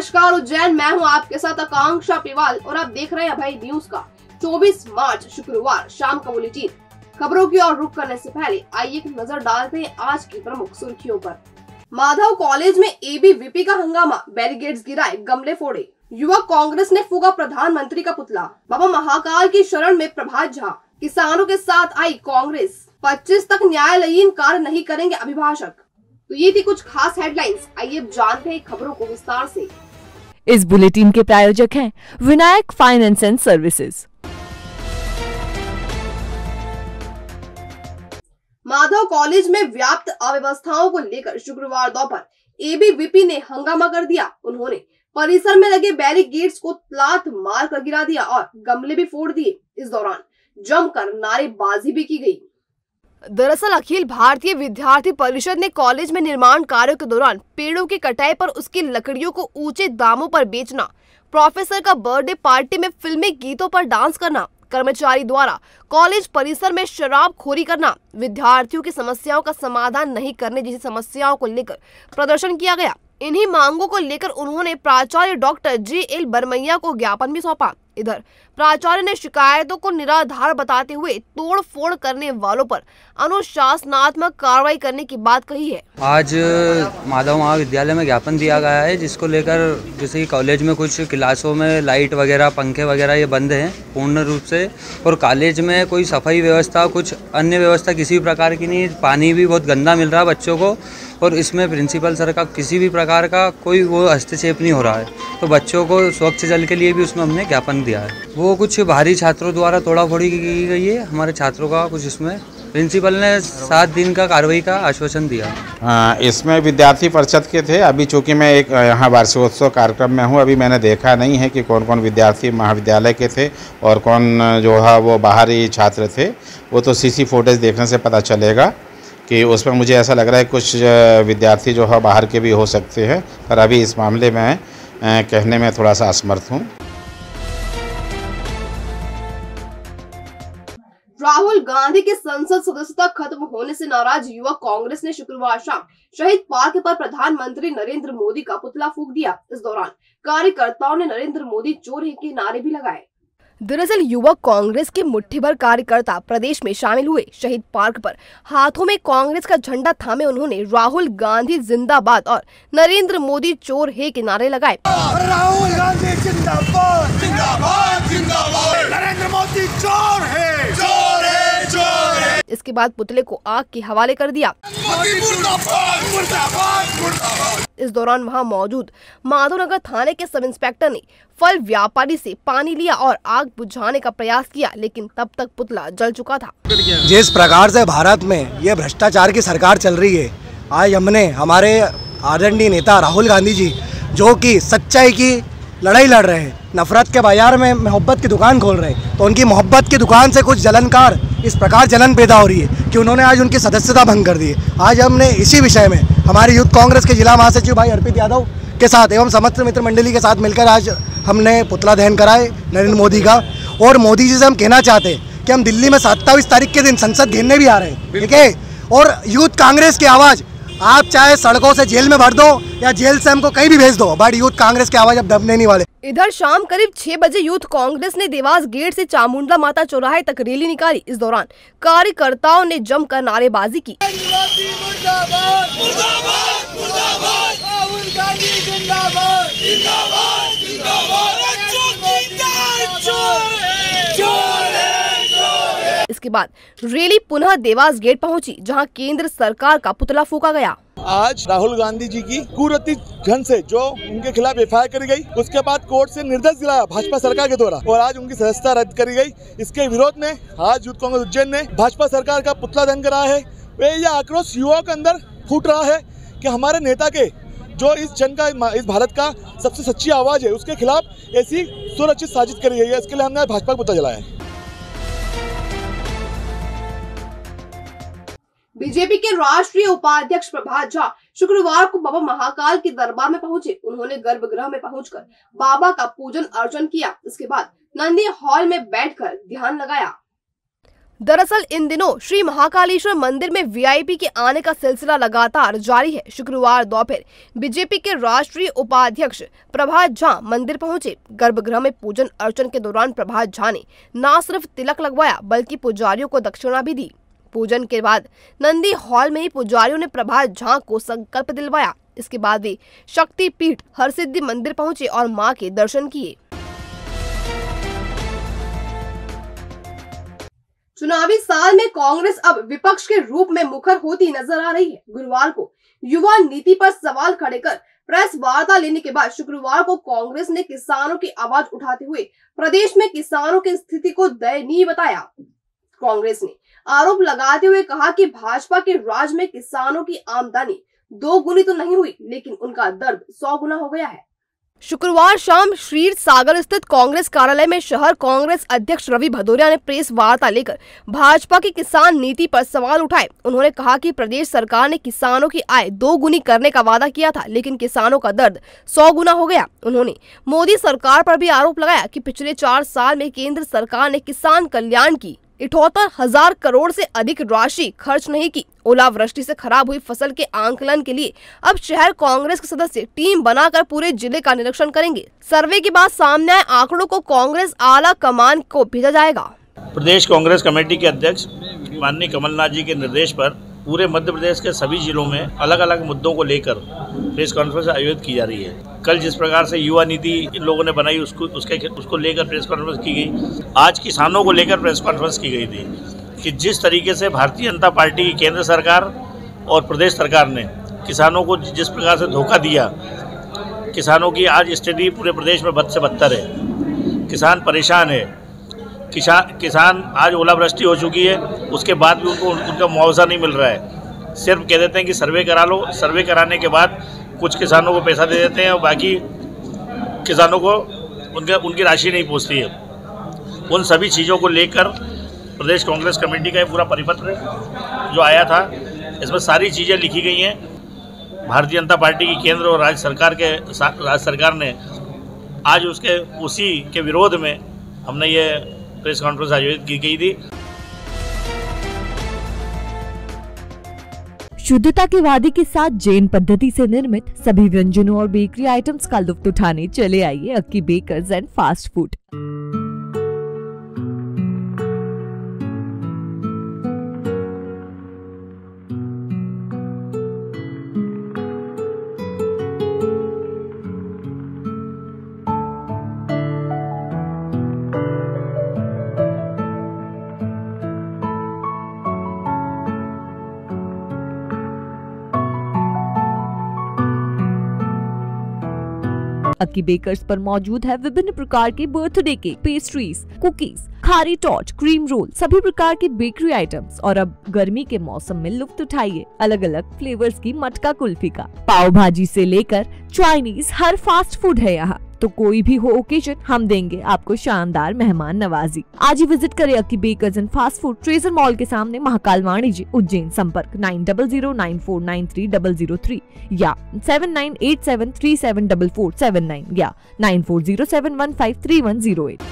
नमस्कार उज्जैन, मैं हूं आपके साथ आकांक्षा पिवाल और आप देख रहे हैं अभय न्यूज का 24 मार्च शुक्रवार शाम का बुलेटिन। खबरों की ओर रुख करने से पहले आइए एक नजर डालते हैं आज की प्रमुख सुर्खियों पर। माधव कॉलेज में एबीवीपी का हंगामा, बैरिकेड्स गिराए, गमले फोड़े। युवा कांग्रेस ने फूका प्रधानमंत्री का पुतला। बाबा महाकाल की शरण में प्रभात झा। किसानों के साथ आई कांग्रेस। 25 तक न्यायालयीन कार्य नहीं करेंगे अभिभाषक। तो ये थी कुछ खास हेडलाइंस। आइए अब जानते हैं खबरों को विस्तार से। इस बुलेटिन के प्रायोजक हैं Vinayak finance and services. Madhav college में व्याप्त अव्यवस्थाओं को लेकर शुक्रवार दोपहर एबीवीपी ने हंगामा कर दिया। उन्होंने परिसर में लगे बैरिकेड्स को लात मार कर गिरा दिया और गमले भी फोड़ दिए। इस दौरान जमकर नारेबाजी भी की गई। दरअसल अखिल भारतीय विद्यार्थी परिषद ने कॉलेज में निर्माण कार्यों के दौरान पेड़ों की कटाई पर उसकी लकड़ियों को ऊंचे दामों पर बेचना, प्रोफेसर का बर्थडे पार्टी में फिल्मी गीतों पर डांस करना, कर्मचारी द्वारा कॉलेज परिसर में शराबखोरी करना, विद्यार्थियों की समस्याओं का समाधान नहीं करने जैसी समस्याओं को लेकर प्रदर्शन किया गया। इन्हीं मांगों को लेकर उन्होंने प्राचार्य डॉक्टर JL बरमैया को ज्ञापन भी सौंपा। इधर प्राचार्य ने शिकायतों को निराधार बताते हुए तोड़ फोड़ करने वालों पर अनुशासनात्मक कार्रवाई करने की बात कही है। आज माधव महाविद्यालय में ज्ञापन दिया गया है, जिसको लेकर जैसे कि कॉलेज में कुछ क्लासों में लाइट वगैरह, पंखे वगैरह ये बंद हैं पूर्ण रूप से, और कॉलेज में कोई सफाई व्यवस्था, कुछ अन्य व्यवस्था किसी भी प्रकार की नहीं। पानी भी बहुत गंदा मिल रहा है बच्चों को, और इसमें प्रिंसिपल सर का किसी भी प्रकार का कोई वो हस्तक्षेप नहीं हो रहा है। तो बच्चों को स्वच्छ जल के लिए भी उसमें हमने ज्ञापन दिया है। वो कुछ बाहरी छात्रों द्वारा तोड़ाफोड़ी की गई है हमारे छात्रों का कुछ, इसमें प्रिंसिपल ने 7 दिन का कार्रवाई का आश्वासन दिया। इसमें विद्यार्थी परिषद के थे। अभी चूंकि मैं एक यहाँ वार्षिकोत्सव कार्यक्रम में हूँ, अभी मैंने देखा नहीं है कि कौन कौन विद्यार्थी महाविद्यालय के थे और कौन जो है वो बाहरी छात्र थे। वो तो CC फुटेज देखने से पता चलेगा कि उसमें मुझे ऐसा लग रहा है कुछ विद्यार्थी जो है बाहर के भी हो सकते हैं, पर अभी इस मामले में कहने में थोड़ा सा असमर्थ हूँ। राहुल गांधी की संसद सदस्यता खत्म होने से नाराज युवा कांग्रेस ने शुक्रवार शाम शहीद पार्क पर प्रधानमंत्री नरेंद्र मोदी का पुतला फूंक दिया। इस दौरान कार्यकर्ताओं ने नरेंद्र मोदी चोर है के नारे भी लगाए। दरअसल युवा कांग्रेस के मुट्ठीभर कार्यकर्ता प्रदेश में शामिल हुए। शहीद पार्क पर हाथों में कांग्रेस का झंडा थामे उन्होंने राहुल गांधी जिंदाबाद और नरेंद्र मोदी चोर है के नारे लगाए। राहुल गांधी जिंदाबाद, जिंदाबाद, जिंदाबाद, नरेंद्र मोदी चोर है, चोर है, चोर है। इसके बाद पुतले को आग के हवाले कर दिया। मुर्दाबाद, मुर्दाबाद, मुर्दाबाद। इस दौरान वहां मौजूद माधवनगर थाने के सब इंस्पेक्टर ने फल व्यापारी से पानी लिया और आग बुझाने का प्रयास किया, लेकिन तब तक पुतला जल चुका था। जिस प्रकार से भारत में ये भ्रष्टाचार की सरकार चल रही है, आज हमने हमारे आदरणीय नेता राहुल गांधी जी, जो कि सच्चाई की लड़ाई लड़ रहे हैं, नफरत के बाजार में मोहब्बत की दुकान खोल रहे हैं, तो उनकी मोहब्बत की दुकान से कुछ जलनकार इस प्रकार जलन पैदा हो रही है कि उन्होंने आज उनकी सदस्यता भंग कर दी है। आज हमने इसी विषय में हमारे यूथ कांग्रेस के जिला महासचिव भाई अर्पित यादव के साथ एवं समस्त मित्र मंडली के साथ मिलकर आज हमने पुतला दहन कराए नरेंद्र मोदी का। और मोदी जी से हम कहना चाहते हैं कि हम दिल्ली में 27 तारीख के दिन संसद घेरने भी आ रहे हैं, ठीक है। और यूथ कांग्रेस की आवाज़ आप चाहे सड़कों से जेल में भर दो या जेल से हमको कहीं भी भेज दो, बट यूथ कांग्रेस की आवाज अब दबने नहीं वाले। इधर शाम करीब 6 बजे यूथ कांग्रेस ने देवास गेट से चामुंडा माता चौराहे तक रैली निकाली। इस दौरान कार्यकर्ताओं ने जमकर नारेबाजी की। इसके बाद रैली पुनः देवास गेट पहुंची, जहां केंद्र सरकार का पुतला फूंका गया। आज राहुल गांधी जी की कुरीति ढंग से जो उनके खिलाफ FIR करी गई, उसके बाद कोर्ट से निर्देश दिलाया भाजपा सरकार के द्वारा, और आज उनकी सदस्यता रद्द करी गई। इसके विरोध में आज यूथ कांग्रेस उज्जैन ने भाजपा सरकार का पुतला दहन कराया है। वे यह आक्रोश युवाओं के अंदर फूट रहा है कि हमारे नेता के जो इस जन का, इस भारत का सबसे सच्ची आवाज है, उसके खिलाफ ऐसी सुरक्षित साजिश करी गई है। इसके लिए हमने आज भाजपा का पुतला जलाया है। बीजेपी के राष्ट्रीय उपाध्यक्ष प्रभात झा शुक्रवार को बाबा महाकाल के दरबार में पहुंचे। उन्होंने गर्भगृह में पहुंचकर बाबा का पूजन अर्चन किया। इसके बाद नंदी हॉल में बैठकर ध्यान लगाया। दरअसल इन दिनों श्री महाकालेश्वर मंदिर में वीआईपी के आने का सिलसिला लगातार जारी है। शुक्रवार दोपहर बीजेपी के राष्ट्रीय उपाध्यक्ष प्रभात झा मंदिर पहुंचे। गर्भगृह में पूजन अर्चन के दौरान प्रभात झा ने न सिर्फ तिलक लगवाया बल्कि पुजारियों को दक्षिणा भी दी। पूजन के बाद नंदी हॉल में ही पुजारियों ने प्रभात झा को संकल्प दिलवाया। इसके बाद वे शक्ति पीठ हरसिद्धि मंदिर पहुंचे और मां के दर्शन किए। चुनावी साल में कांग्रेस अब विपक्ष के रूप में मुखर होती नजर आ रही है। गुरुवार को युवा नीति पर सवाल खड़े कर प्रेस वार्ता लेने के बाद शुक्रवार को कांग्रेस ने किसानों की आवाज उठाते हुए प्रदेश में किसानों की स्थिति को दयनीय बताया। कांग्रेस ने आरोप लगाते हुए कहा कि भाजपा के राज में किसानों की आमदनी 2 गुनी तो नहीं हुई, लेकिन उनका दर्द 100 गुना हो गया है। शुक्रवार शाम क्षीर सागर स्थित कांग्रेस कार्यालय में शहर कांग्रेस अध्यक्ष रवि भदौरिया ने प्रेस वार्ता लेकर भाजपा की किसान नीति पर सवाल उठाए। उन्होंने कहा कि प्रदेश सरकार ने किसानों की आय 2 गुनी करने का वादा किया था, लेकिन किसानों का दर्द 100 गुना हो गया। उन्होंने मोदी सरकार पर भी आरोप लगाया कि पिछले 4 साल में केंद्र सरकार ने किसान कल्याण की 78,000 करोड़ से अधिक राशि खर्च नहीं की। ओलावृष्टि से खराब हुई फसल के आंकलन के लिए अब शहर कांग्रेस के सदस्य टीम बनाकर पूरे जिले का निरीक्षण करेंगे। सर्वे के बाद सामने आए आंकड़ों को कांग्रेस आला कमान को भेजा जाएगा। प्रदेश कांग्रेस कमेटी के अध्यक्ष माननीय कमलनाथ जी के निर्देश पर पूरे मध्य प्रदेश के सभी जिलों में अलग अलग मुद्दों को लेकर प्रेस कॉन्फ्रेंस आयोजित की जा रही है। कल जिस प्रकार से युवा नीति इन लोगों ने बनाई उसको लेकर प्रेस कॉन्फ्रेंस की गई। आज किसानों को लेकर प्रेस कॉन्फ्रेंस की गई थी कि जिस तरीके से भारतीय जनता पार्टी की केंद्र सरकार और प्रदेश सरकार ने किसानों को जिस प्रकार से धोखा दिया, किसानों की आज स्थिति पूरे प्रदेश में बद से बदतर है। किसान परेशान है। किसान आज ओलावृष्टि हो चुकी है, उसके बाद भी उनको उनका मुआवजा नहीं मिल रहा है। सिर्फ कह देते हैं कि सर्वे करा लो, सर्वे कराने के बाद कुछ किसानों को पैसा दे देते हैं और बाकी किसानों को उनकी राशि नहीं पहुंचती है। उन सभी चीज़ों को लेकर प्रदेश कांग्रेस कमेटी का ये पूरा परिपत्र जो आया था, इसमें सारी चीज़ें लिखी गई हैं। भारतीय जनता पार्टी की केंद्र और राज्य सरकार ने आज उसी के विरोध में हमने ये प्रेस कॉन्फ्रेंस आयोजित की गई थी। शुद्धता के वादे के साथ जैन पद्धति से निर्मित सभी व्यंजनों और बेकरी आइटम्स का लुत्फ उठाने चले आइए Akki bakers and fast food. Akki bakers पर मौजूद है विभिन्न प्रकार के birthday cake, pastries, cookies, khari टॉर्च, क्रीम रोल, सभी प्रकार के बेकरी आइटम्स। और अब गर्मी के मौसम में लुत्फ उठाइए अलग अलग फ्लेवर्स की मटका कुल्फी का। पाव भाजी से लेकर चाइनीज हर फास्ट फूड है यहाँ। तो कोई भी हो ओकेजन, हम देंगे आपको शानदार मेहमान नवाजी। आज ही विजिट करें Akki bakers and fast food, treasure mall के सामने, महाकाल वाणिज्य, उज्जैन। संपर्क 9009493003 या 7987374479 या 9407153108।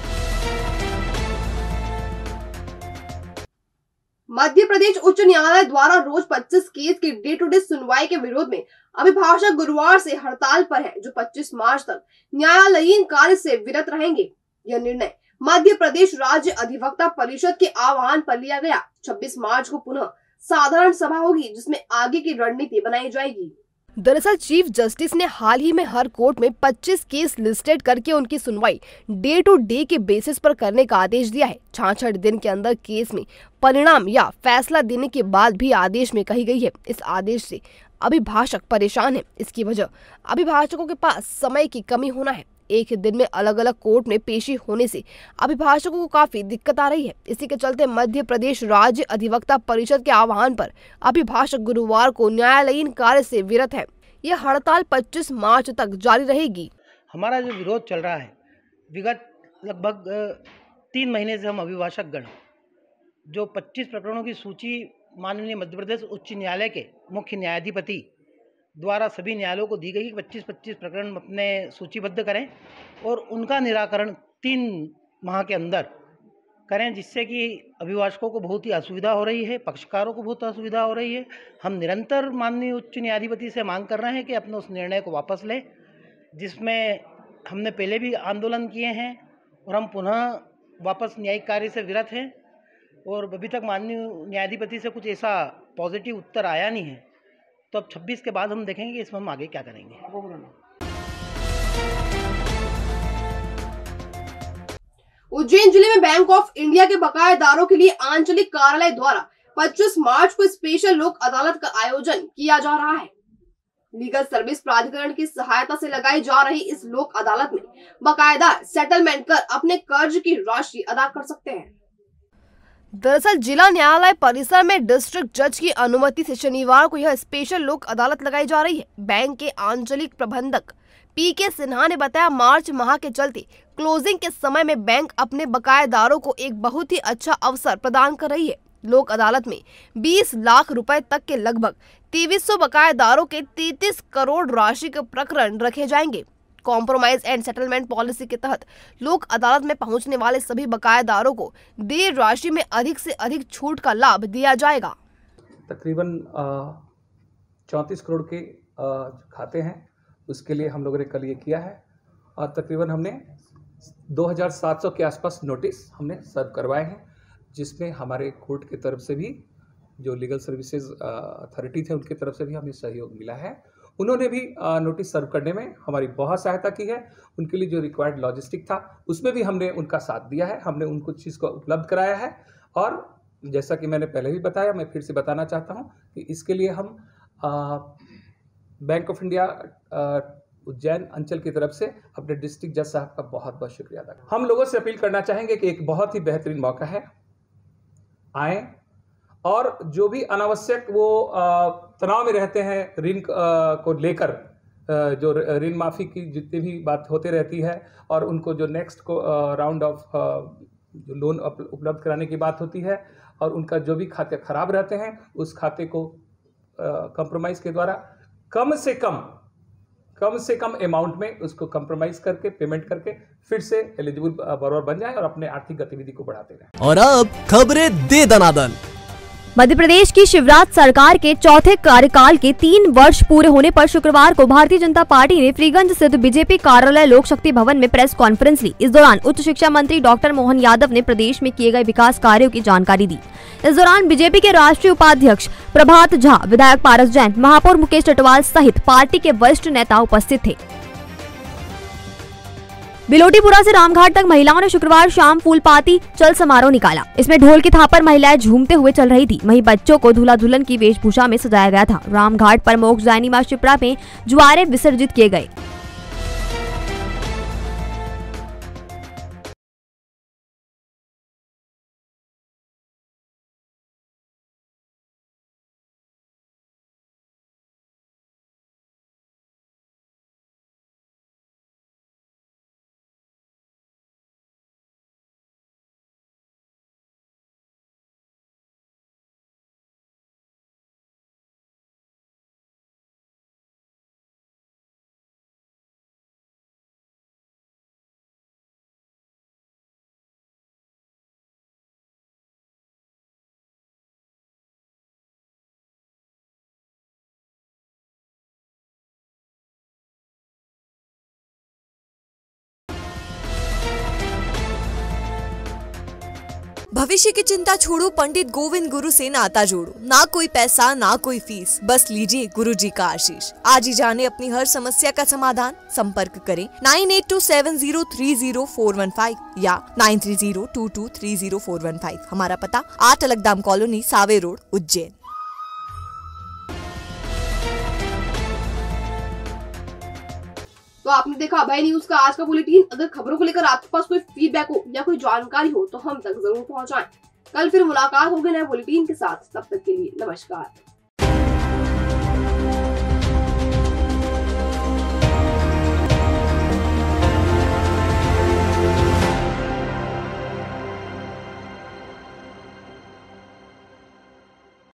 मध्य प्रदेश उच्च न्यायालय द्वारा रोज 25 केस की डे टू डे सुनवाई के विरोध में अभिभाषक गुरुवार से हड़ताल पर है, जो 25 मार्च तक न्यायालयीन कार्य से विरत रहेंगे। यह निर्णय मध्य प्रदेश राज्य अधिवक्ता परिषद के आह्वान पर लिया गया। 26 मार्च को पुनः साधारण सभा होगी, जिसमें आगे की रणनीति बनाई जाएगी। दरअसल चीफ जस्टिस ने हाल ही में हर कोर्ट में 25 केस लिस्टेड करके उनकी सुनवाई डे टू डे के बेसिस पर करने का आदेश दिया है। 66 दिन के अंदर केस में परिणाम या फैसला देने के बाद भी आदेश में कही गई है। इस आदेश से अभिभाषक परेशान है। इसकी वजह अभिभाषकों के पास समय की कमी होना है। एक ही दिन में अलग अलग कोर्ट में पेशी होने से अभिभाषकों को काफी दिक्कत आ रही है। इसी के चलते मध्य प्रदेश राज्य अधिवक्ता परिषद के आह्वान पर अभिभाषक गुरुवार को न्यायालयीन कार्य से विरत है। यह हड़ताल 25 मार्च तक जारी रहेगी। हमारा जो विरोध चल रहा है, विगत लगभग 3 महीने से हम अभिभाषक गण जो 25 प्रकरणों की सूची माननीय मध्य प्रदेश उच्च न्यायालय के मुख्य न्यायाधिपति द्वारा सभी न्यायालयों को दी गई कि 25-25 प्रकरण अपने सूचीबद्ध करें और उनका निराकरण 3 माह के अंदर करें, जिससे कि अभिभाषकों को बहुत ही असुविधा हो रही है, पक्षकारों को बहुत असुविधा हो रही है। हम निरंतर माननीय उच्च न्यायाधिपति से मांग कर रहे हैं कि अपने उस निर्णय को वापस लें, जिसमें हमने पहले भी आंदोलन किए हैं और हम पुनः वापस न्यायिक कार्य से विरत हैं और अभी तक माननीय न्यायाधिपति से कुछ ऐसा पॉजिटिव उत्तर आया नहीं है। तो अब 26 के बाद हम देखेंगे कि इसमें हम आगे क्या करेंगे। उज्जैन जिले में बैंक ऑफ इंडिया के बकायेदारों के लिए आंचलिक कार्यालय द्वारा 25 मार्च को स्पेशल लोक अदालत का आयोजन किया जा रहा है। लीगल सर्विस प्राधिकरण की सहायता से लगाई जा रही इस लोक अदालत में बकायेदार सेटलमेंट कर अपने कर्ज की राशि अदा कर सकते हैं। दरअसल जिला न्यायालय परिसर में डिस्ट्रिक्ट जज की अनुमति से शनिवार को यह स्पेशल लोक अदालत लगाई जा रही है। बैंक के आंचलिक प्रबंधक पीके सिन्हा ने बताया, मार्च माह के चलते क्लोजिंग के समय में बैंक अपने बकायेदारों को एक बहुत ही अच्छा अवसर प्रदान कर रही है। लोक अदालत में 20 लाख रुपए तक के लगभग 2300 बकायेदारों के 33 करोड़ राशि के प्रकरण रखे जाएंगे। कॉम्प्रोमाइज एंड सेटलमेंट पॉलिसी के तहत लोक अदालत में पहुंचने वाले सभी बकायेदारों को देय राशि में अधिक से अधिक छूट का लाभ दिया जाएगा। तकरीबन 34 करोड़ के खाते हैं, उसके लिए हम लोगों ने कल ये किया है और तकरीबन हमने 2700 के आसपास नोटिस हमने सर्व करवाए हैं, जिसमें हमारे कोर्ट की तरफ से भी जो लीगल सर्विसेज अथॉरिटी थे उनकी तरफ से भी हमें सहयोग मिला है। उन्होंने भी नोटिस सर्व करने में हमारी बहुत सहायता की है। उनके लिए जो रिक्वायर्ड लॉजिस्टिक था उसमें भी हमने उनका साथ दिया है, हमने उनको चीज़ को उपलब्ध कराया है। और जैसा कि मैंने पहले भी बताया, मैं फिर से बताना चाहता हूँ कि इसके लिए हम बैंक ऑफ इंडिया उज्जैन अंचल की तरफ से अपने डिस्ट्रिक्ट जज साहब का बहुत बहुत शुक्रिया अदा करते हैं। हम लोगों से अपील करना चाहेंगे कि एक बहुत ही बेहतरीन मौका है, आएँ और जो भी अनावश्यक वो तनाव में रहते हैं ऋण को लेकर, जो ऋण माफ़ी की जितनी भी बात होते रहती है और उनको जो नेक्स्ट को राउंड ऑफ जो लोन उपलब्ध कराने की बात होती है और उनका जो भी खाते खराब रहते हैं उस खाते को कंप्रोमाइज़ के द्वारा कम से कम अमाउंट में उसको कंप्रोमाइज करके पेमेंट करके फिर से एलिजिबल बॉरोवर बन जाए और अपने आर्थिक गतिविधि को बढ़ाते रहें। और अब खबरें दे दनादन। मध्य प्रदेश की शिवराज सरकार के चौथे कार्यकाल के 3 वर्ष पूरे होने पर शुक्रवार को भारतीय जनता पार्टी ने फ्रीगंज स्थित बीजेपी कार्यालय लोक शक्ति भवन में प्रेस कॉन्फ्रेंस ली। इस दौरान उच्च शिक्षा मंत्री डॉक्टर मोहन यादव ने प्रदेश में किए गए विकास कार्यों की जानकारी दी। इस दौरान बीजेपी के राष्ट्रीय उपाध्यक्ष प्रभात झा, विधायक पारस जैन, महापौर मुकेश चटवाल सहित पार्टी के वरिष्ठ नेता उपस्थित थे। बिलोटीपुरा से रामघाट तक महिलाओं ने शुक्रवार शाम फूलपाती चल समारोह निकाला। इसमें ढोल की थाप पर महिलाएं झूमते हुए चल रही थी। वहीं बच्चों को दूल्हा दुल्हन की वेशभूषा में सजाया गया था। रामघाट पर मोक्षदायिनी मां शिप्रा में ज्वारे विसर्जित किए गए। भविष्य की चिंता छोड़ो, पंडित गोविंद गुरु से नाता जोड़ो। ना कोई पैसा ना कोई फीस, बस लीजिए गुरु जी का आशीष। आज ही जाने अपनी हर समस्या का समाधान। संपर्क करें 9827030415 या 9302230415। हमारा पता 8 अलगदाम कॉलोनी, सावे रोड, उज्जैन। तो आपने देखा अभय न्यूज का आज का बुलेटिन। अगर खबरों को लेकर आपके पास कोई फीडबैक हो या कोई जानकारी हो तो हम तक जरूर पहुंचाएं। कल फिर मुलाकात होगी नए बुलेटिन के साथ। तब तक के लिए नमस्कार।